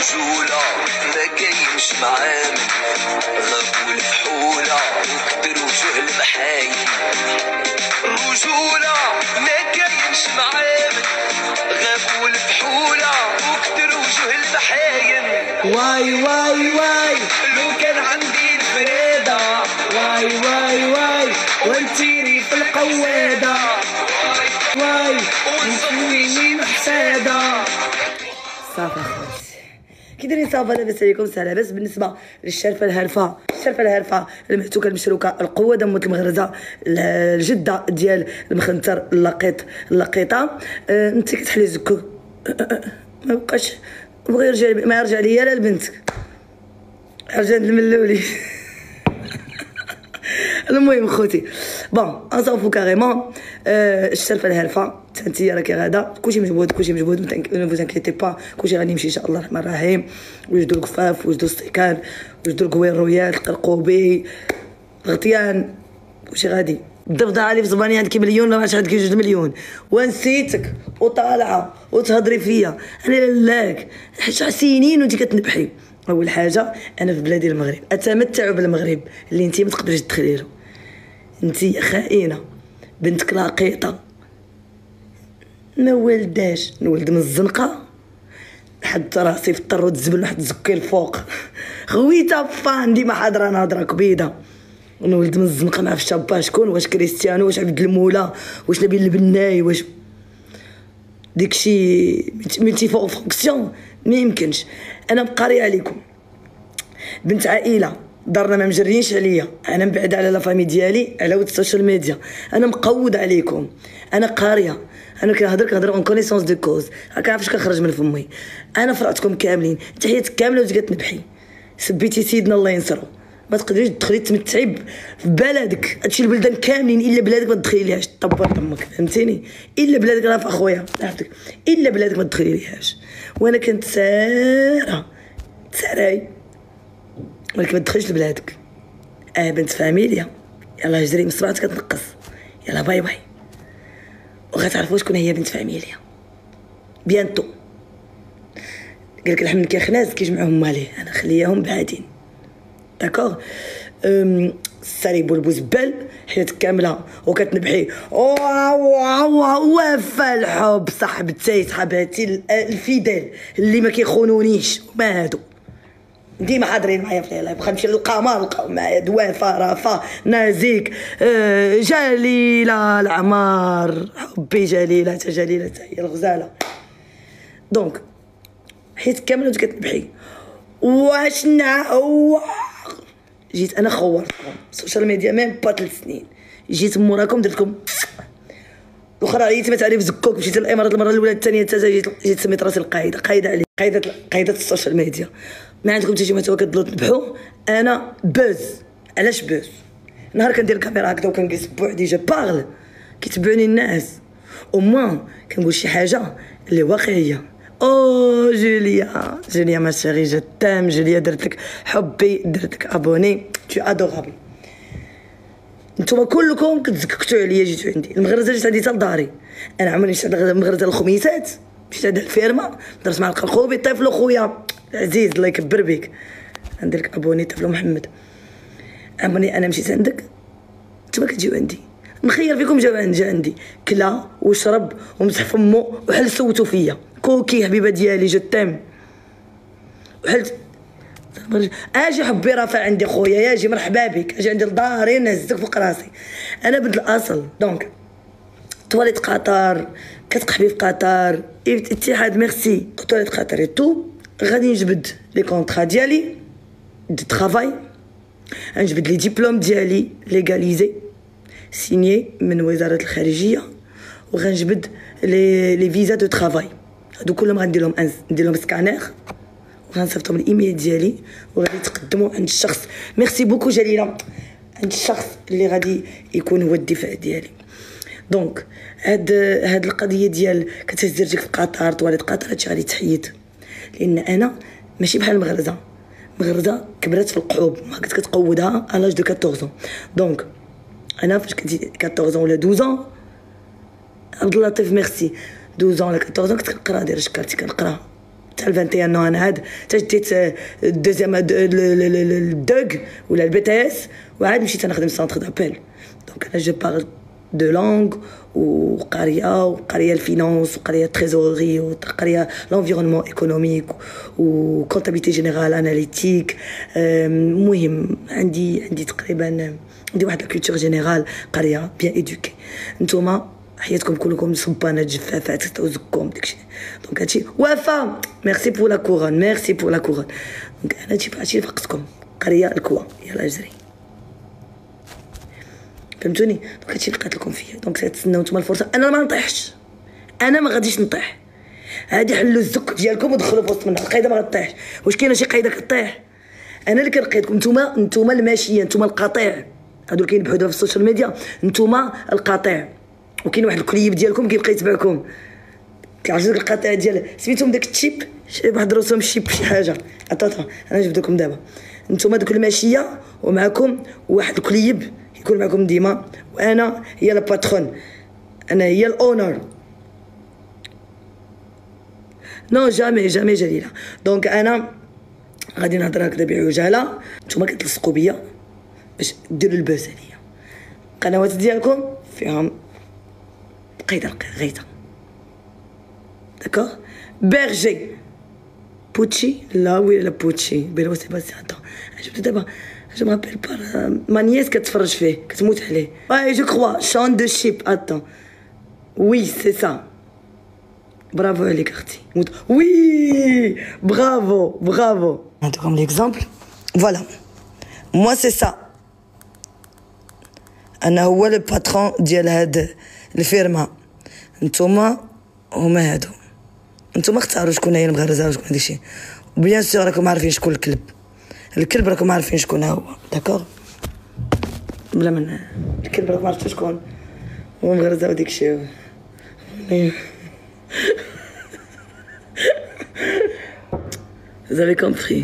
رجولة ما كاينش معامل، غابوا الفحولة وكبر وجوه المحايل. رجولة ما كاينش معامل، غابوا الفحولة وكبر وجوه المحايل. واي واي واي لو كان عندي الفريدة، واي واي واي وانتيري في القوادة، واي ونصويني محسادة. صافي اخواتي كي دايرين؟ صافا لاباس عليكم؟ لاباس. بالنسبه للشرفه الهرفه المحتوكه المشروكه القوه دموت المغرزه الجده ديال المخنتر اللقيطه. انت كتحلي زكو ما بقاش بغى يرجع، ما يرجع ليا لا لبنتك، رجع الملولي. المهم خوتي بون انصافو كاريمون. الشرفه الهرفه انتيا راكي غادا، كلشي مجبود ما فوز انكيتي با، كلشي غادي يمشي ان شاء الله الرحمن الرحيم. وجدوا الكفاف، وجدوا السيكان، وجدوا الكوين رويال، القرقوبي، الغطيان، كلشي غادي. الضفدعه اللي في زباني عندك مليون لا عاد عندك 2 مليون، ونسيتك وطالعه وتهضري فيا انا لاك 10 سنين وانت كتنبحي. اول حاجه انا في بلادي المغرب اتمتع بالمغرب اللي انت ما تقدريش تدخلي له. انت خائنه، بنتك لاقيطه، ما والداش، نولد من الزنقه لحد راسي في الطر وتزبل واحد الزكي الفوق. خويته فان ديما حاضره نهضره كبيده. نولد من الزنقه مع فشابا شكون، واش كريستيانو، واش عبد المولى، واش نبيل البناي، واش داكشي ملتي فوق فونكسيون ما يمكنش. انا مقاريه عليكم، بنت عائله، دارنا ما مجرينش عليا، انا مبعد على لا فامي ديالي على ود السوشيال ميديا، انا مقود عليكم، انا قاريه، انا كنهضر اون كونيسونس دو كوز، كنعرف اش كنخرج من فمي. انا فرعتكم كاملين، تحياتك كامله وانت كتنبحي. سبيتي سيدنا الله ينصرو، ما تقدريش تدخلي تمتعي في بلدك. هادشي البلدان كاملين الا بلادك ما تدخلي ليهاش، طبر دمك فهمتيني. الا بلادك راه في اخويا عرفتك، الا بلادك ما تدخلي ليهاش. وانا كنت ساراي ولكن ما تدخلش لبلادك. بنت فاميليا، يلا جري من صباعك كتنقص، يلا باي باي، وغتعرفوا شكون هي بنت فاميليا بيانتو. قالك الحمل كيخناز كيجمعوهم ماليه، انا خليهم بعادين داكوغ. الساري بولبو زبال حياتك كامله وكتنبحي وافا الحب صاحبتي صحاباتي الفيدال اللي ما كيخونونيش، ما هادو ديما حاضرين معايا في اللايف. نمشي للقمر نلقاو معايا دوافه رفا نازيك جليله العمار، حبي جليله حتى جليله حتى هي الغزاله. دونك حياتك كامله وانت كتنبحي. واش جيت انا خورتكم السوشيال ميديا ميم با 3 سنين، جيت موراكم درتكم الاخرى عييت ما تعرف زكوك، مشيت للامارات المره الاولى الثانيه الثالثه، جيت سميت راسي قايده عليه، قايده السوشيال ميديا. ما عندكم حتى شي محتوى كتبغيو تنبحوا، انا بوز. علاش بوز؟ نهار كندير الكاميرا هكذا وكنجلس بوحدي جو بارل كيتبعوني الناس، او موان كنقول شي حاجه اللي واقعيه. او جوليا ما شيري جو تام، جوليا درتلك حبي، درتلك ابوني، تو ادورابل. نتوما كلكم كتزككتوا عليا، جيتوا عندي المغرزه، جيت عندي حتى لداري. انا عمرني مشيت عند المغرزه الخميسات، مشيت عند الفيرما درت مع القرقوبي طيفلو خويا عزيز الله يكبر بك، نديرلك ابوني طيفلو محمد. عمرني انا مشيت عندك نتوما كتجيو عندي، نخير فيكم جا عندي كلا وشرب ومسح فمو وحل صوتو فيا. كوكي حبيبه ديالي جو تام وحلت اجي حبي رافع عندي خويا، ياجي مرحبا بك، اجي عندي لداري نهزك فوق راسي. انا بنت الاصل. دونك تواليت قطر كتقحبي في قطر، اتحاد ميرسي تواليت قطر تو. غادي نجبد لي كونطرا ديالي دو طرافاي، نجبد لي ديبلوم ديالي ليغاليزي سينيي من وزاره الخارجيه، وغنجبد لي فيزا دو طرافاي. هادو كلهم غندير لهم سكانير وغنصيفطهم الايميل ديالي، وغادي تقدموا عند الشخص. ميرسي بوكو جليله، عند الشخص اللي غادي يكون هو الدفاع ديالي. دونك هاد القضيه ديال كتهز رجلك في قطر تواليت قطر، هادشي غادي تحيد، لان انا ماشي بحال المغرزه كبرات في القحوب، ما كنت كتقودها الاج دو 14. دونك انا فاش كنت 14 ولا 12 عبد اللطيف ميرسي 12 ولا 14 كنت كنقرا داير شكارتي كنقرا تاع 21 نو انا عاد حتى شديت الدوزيام الدوغ ولا البي تي اس وعاد مشيت نخدم سونتر دابيل. دونك انا جو بارل دو لونغ وقاريه الفينانس وقاريه التريزوري وقاريه لونفيرونمون ايكونوميك وكونتابيليتي جينيرال اناليتيك. المهم عندي تقريبا عندي واحد الكولتور جينيرال قاريه بيان ايدوكي. نتوما حياتكم كلكم صبانات جفافات توزكم داكشي. دونك هادشي وفا ميرسي بور لا كورون ميرسي بور لا كورون. دونك انا هادشي فقتكم قريه الكوا يلا جري فهمتوني. دونك هادشي اللي لقيت لكم فيه. دونك تتسناو نتوما الفرصه. انا ما نطيحش انا ما غاديش نطيح. هادي حلوا الزك ديالكم ودخلوا في وسط منها. القايده ما غطيحش. واش كاينه شي قايده كطيح؟ انا اللي كنقيدكم نتوما الماشيه نتوما القطيع هادو اللي كينبحوا دابا في السوشيال ميديا نتوما القطيع. وكاين واحد الكليب ديالكم كيبقى يتبعكم كيعجبك القطيع ديال سميتهم داك التشيب واحد راسهم شيب شي حاجه. انا نجبد لكم دابا نتوما دوك الماشيه ومعكم واحد الكليب يكون معكم ديما وانا هي الباترون انا هي الاونر. نو جامي جليله. دونك انا غادي نهضر هكذا بعجاله نتوما كتلصقوا بيا باش ديروا البوز عليا. القنوات ديالكم فيهم قايده غيتا داكوغ. بيرجي بوتشي لا وي لا بوتشي بيلو سي باسي اتون عجبت دابا جو مابيل بار مانييس كتفرج فيه كتموت عليه. واي جو كخوا شون دو شيب اتون وي سي سا. برافو عليك اختي وي برافو. نعطيكم ليكزامبل فوالا موا سي سا. انا هو لو باترون ديال هاد الفيرما. نتوما هما هادو نتوما اختاروا شكون هي المغرزه وشكون هادشي. وبيان سور راكم عارفين شكون الكلب راكم عارفين شكون هو داكوغ بلا من الكلب راكم عارفين شكون هو مغرزه وديكشي. Vous avez compris.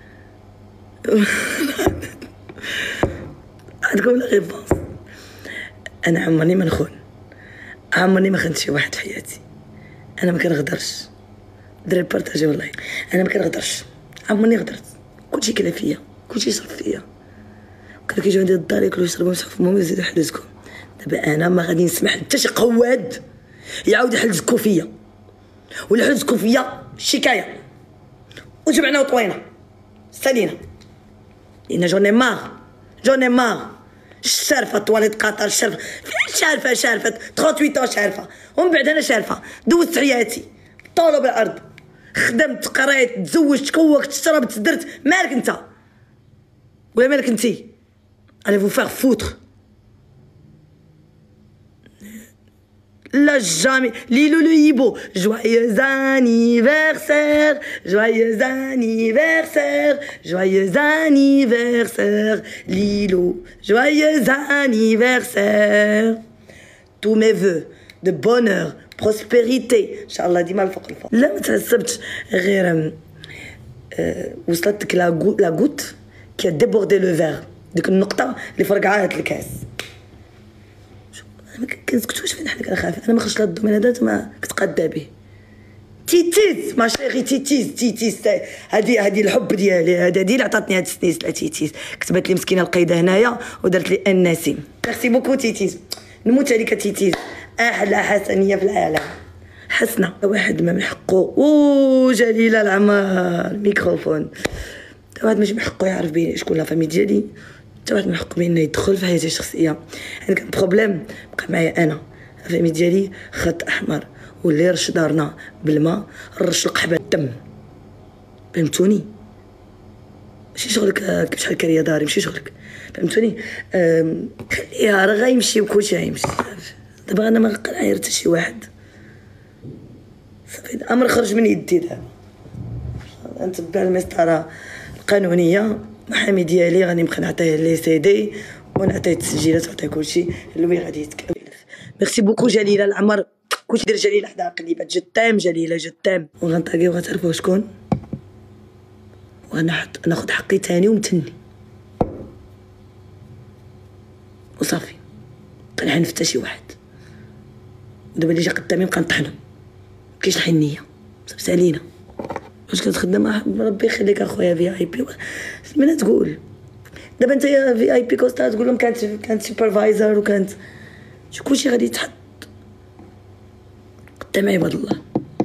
عندكم لا ريبونس. انا عمرني ما نخون عمرني ما خنت شي واحد في حياتي. انا ما كنغدرش دري بارطاجي والله. انا ما كنغدرش عمرني غدرت. كلشي كلا فيا كلشي صرف فيا. كانوا كيجيو عندي للدار ياكلوا يشربوا يمسحوا فمهم ويزيدوا يحرزكم. دابا انا ما غادي نسمح حتى شي قواد يعاود يحرزكم فيا ولا يحرزكم فيا شكايه وجمعنا وطوينا سالينا لان جوني مار الشارفه طواليت قطر الشارفه فين شارفه 38 شارفه ومن بعد انا شارفه دوزت حياتي طولوا بالارض خدمت قريت تزوجت تكوكت شربت درت. مالك انت ولا مالك انتي؟ allez vous faire foutre. La jamais Lilo le Hibo joyeux anniversaire Lilo joyeux anniversaire. Tous mes vœux de bonheur prospérité inchallah ديما الفوق الفوق. لا ما تعصبتش غير وصلتك لا غوت كي ديبوردي لو فير ديك النقطه اللي فرقعات الكاس. ما كنسكتوش فين حنا كنخاف. انا ما خرجت لهاد الدومين هذا ما كتقادى به. تيتيز ما شيخي تيتيز هادي الحب ديالي هادي اللي عطاتني هاد السنيس. لا تيتيز كتبات لي مسكينه القايده هنايا ودارت لي النسيم. ميرسي بوكو تيتيز نموت عليك تيتيز. احلى حسنيه في العالم حسنه. واحد ما من حقه جليله العمر ميكروفون. واحد ماشي من حقه يعرف بين شكون لا فامي ديالي. حتى واحد من حقه بين يدخل في حياتي الشخصيه. انا كان بروبليم بقى معايا انا فامي ديالي خط احمر واللي يرش دارنا بالماء رش القحبه الدم. فهمتوني؟ ماشي شغلك بشحال كاريه داري ماشي شغلك. فهمتوني؟ خليها راه غيمشي وكلشي غيمشي. دابا انا ما نقنعي حتى شي واحد صافي الامر خرج من يدي. دابا نتبع المسطره القانونيه. محامي ديالي غادي نبقى نعطيه لي سي دي ونعطيه التسجيلات ونعطيه كلشي اللي غادي يتكلم. ميرسي بوكو جليله العمر. كلشي دير جليله حدا قليبات جو تام جليله جو تام. وغنطاقيو غتعرفوا شكون ناخذ حقي تاني ومتني وصافي. كنحنف حتى شي واحد. ودابا اللي جا قدامي نبقى نطحنو مكاينش الحنيه صافي سالينا واش كتخدم ربي يخليك اخويا في اي بي. من تقول دابا انت في اي بي كوستا تقول لهم كانت سوبرفايزر وكانت كلشي غادي يتحط قدام عباد الله.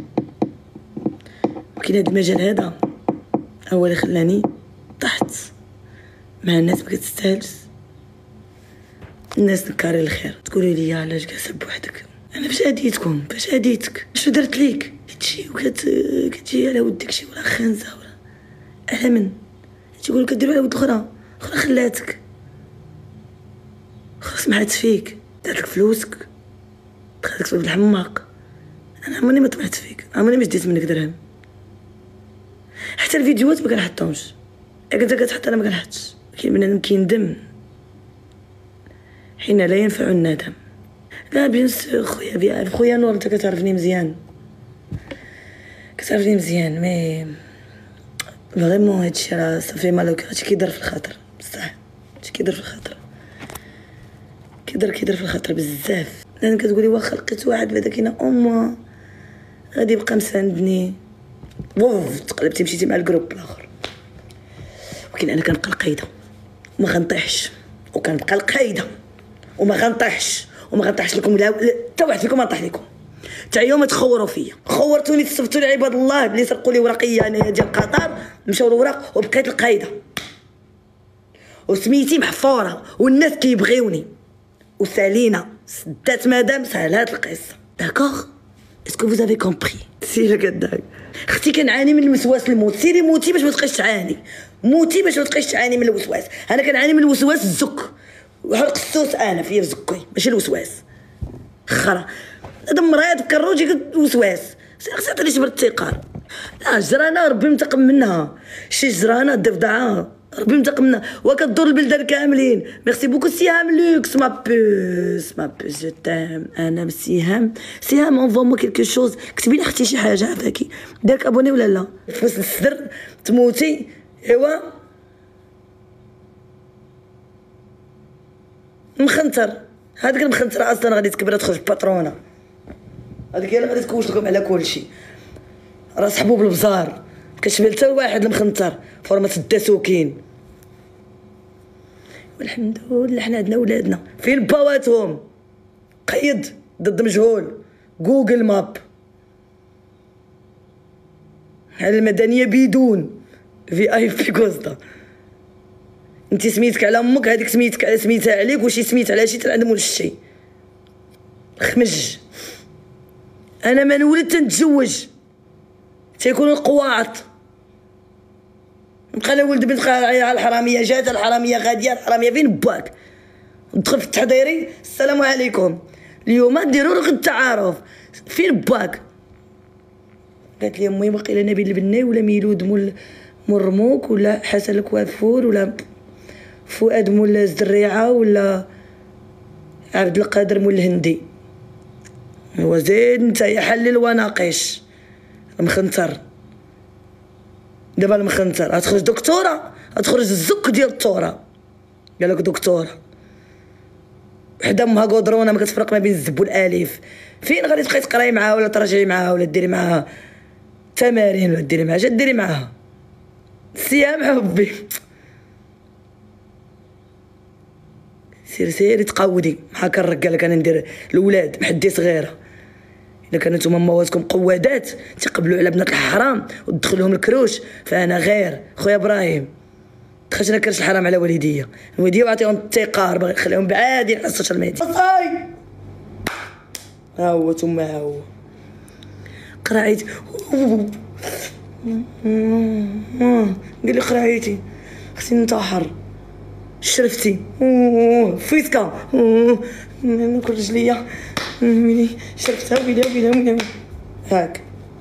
ولكن هذا المجال هذا هو اللي خلاني طحت مع الناس ما كتستاهلش. الناس نكاري الخير تقولوا لي علاش جالسه بوحدك. انا فاش هديتكم؟ فاش هديتك؟ شنو درت ليك؟ كتجي كتجي على ودك شي ولا خنزه ولا على من تيقولوا كديروا على ود الاخرى خلاتك خلاص سمعت فيك دارت لك فلوسك دخلتك في الحماق. انا عمرني ما طمعت فيك، عمرني ما شديت منك درهم. حتى الفيديوهات ما كنحطهمش، انت كتحط انا ما كنحطش. كاين بنادم كيندم حين لا ينفع الندم. لا بينس خويا نور انت كتعرفني مزيان مي فريمون هادشي راه صافي مالك. هادشي كيضر في الخاطر بصح، هادشي كيضر في الخاطر، كيضر في الخاطر بزاف. لان كتقولي واخا لقيت واحد بعدا كاينه امه غادي يبقى مساندني بوف تقلبتي مشيتي مع الجروب الاخر. ولكن انا كنبقى القايده وما غنطيحش، وكنبقى القايده وما غنطيحش لكم. لا حتى واحد فيكم غنطيح لكم. تا يوم تخوروا فيا، خورتوني تصفتوا لي عباد الله اللي سرقوا لي ورقيه انايا ديال قطر، مشاو الوراق وبقيت القايده وسميتي محفوره والناس كيبغيوني وسالينا سدات مدام سهلات القصه. داكوغ اسكو فوز افي كومبري؟ سير كداك اختي كنعاني من الوسواس الموت. سيري موتي باش ما تبقايش تعاني، موتي باش ما تبقايش تعاني من الوسواس. انا كنعاني من الوسواس الزك وحلق السوس انا فيا في زكي ماشي الوسواس خرا. هذا مريض كروجي وسواس خصها تعطيني شي بالتيقار. لا جرانه ربي منتقم منها، شي جرانه ضفدعه ربي منتقم منها وكدور البلدان كاملين. ميرسي بوكو سهام لوكس ما بوس جو تام. انا سهام اونفوا مو كيلكو شوز. كتبي لي اختي شي حاجه عافاكي داك ابوني ولا لا؟ فوس الصدر تموتي ايوا مخنتر. هذيك المخنتره اصلا غادي تكبر تخرج باترونه، هذيك هي اللي غادي تكوش لكم على كلشي. راه صحبو بالبزار كتشبه حتى واحد المخنتر فورمه الدسوكين. والحمد لله حنا عندنا ولادنا فين باواتهم. قيد ضد مجهول جوجل ماب على المدنيه بدون في اي بي كوستا. انت سميتك على امك، هذيك سميتها عليك، وشي سميت على شي عندهم ولا شي خمج. انا ما نولد تنتزوج تيكونوا القواعط. نبقى انا ولد بنت على الحراميه جات، الحراميه غاديه، الحراميه فين باك. ندخل في التحضيري السلام عليكم اليوم ديروا لك التعارف فين باك. قالت لي امي وقيله نبيل البناي ولا ميلود مول مرموك ولا حسن الكوافور ولا فؤاد مول الزريعه ولا عبد القادر مول الهندي. هو زيد نتايا حلل وناقش المخنتر. دابا المخنتر غتخرج دكتوره، غتخرج الزك ديال الطوره. قالك دكتوره وحده امها قدرونه ما كتفرق ما بين الزب والالف. فين غادي تبقاي تقراي معاها ولا تراجعي معاها ولا ديري معاها تمارين ولا ديري معاها ديري معاها سيام حبي. سيري تقودي هاكا الرجاله. كان ندير الاولاد بحدي صغيره. الا كانوا نتوما مواتكم قوادات تقبلوا على بنات الحرام وتدخلهم الكروش، فانا غير خويا ابراهيم دخلت انا كرش الحرام على والديا وعطيهم التيقار باغي نخليهم بعادين على السوشيال ميديا. ها هو ثم ها هو قرايت قال لي قرايتي خصني ننتحر شرفتي فيسكا ناكل رجليا شرفتها ويلي هاك.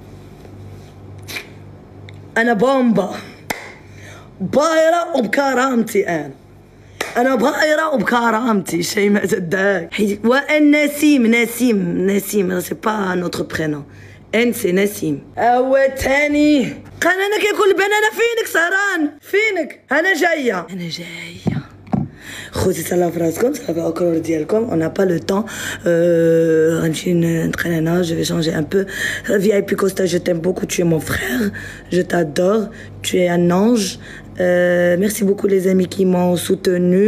انا بومبا بايره وبكرامتي. انا بايره وبكرامتي شيماء زداك. وان نسيم سي با نوتر برينون ان سي نسيم. هو تاني قال انا كياكل البنانه. فينك سهران؟ فينك؟ انا جايه خوتي تهلاو في راسكم، تهلاو في الكرور ديالكم. اون نا با لو طون. غنمشي نتقن انا. جو في شانجي ان بو. VIP Costa, je t'aime beaucoup, tu es mon frère, je t'adore, tu es un ange. Merci beaucoup les amis qui m'ont soutenu.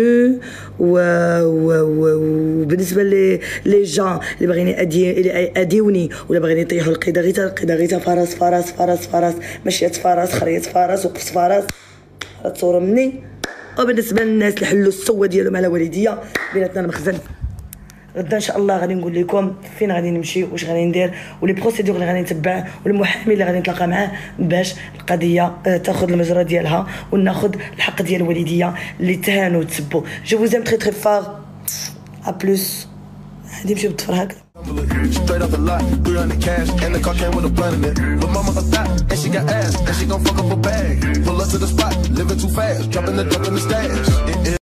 وبالنسبه لي جان اللي باغيين يديوني ولا باغيين يطيحوا القيده فراس فراس فراس فراس، مشيت فراس، خريت فراس، وقفت فراس، تصوروا مني. وبالنسبه للناس اللي حلوا السوه ديالهم على والديا، بيناتنا المخزن. غدا ان شاء الله غادي نقول لكم فين غادي نمشي، واش غادي ندير، ولي بروسيدور اللي غادي نتبع، والمحامي اللي غادي نتلاقى معاه باش القضيه تاخذ المجرى ديالها، وناخذ الحق ديال الوالديه اللي تهانوا وتسبوا. جو فوز ام تري تري فار. ا بلوس. غادي نمشي بالطفر هكذا. Straight off the lot, 300 cash, and the car came with a blunt in it. But mama a thot, and she got ass, and she gon' fuck up a bag. Pull up to the spot, living too fast, dropping the dope in the stash.